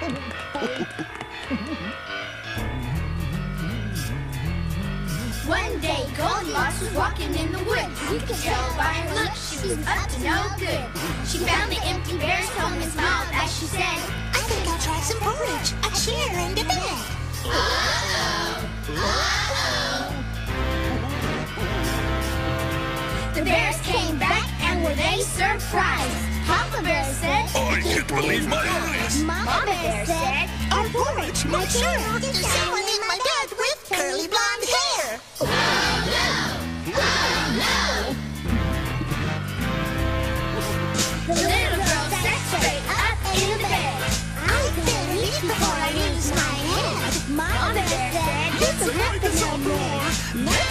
One day, Goldilocks was walking in the woods. You could tell by her look she was up to no good. She found the empty bear's home and smiled as she said, I think I'll try some porridge, a chair, and a bed. The bears came back and were they surprised. Papa Bear said, I can't believe my eyes. Mama Bear said, Our porridge, my chair, there's someone in my bed with curly blonde hair. The little girl sat straight up in the bed. I better eat before I lose my head. Mama Bear said, Let's make it some more.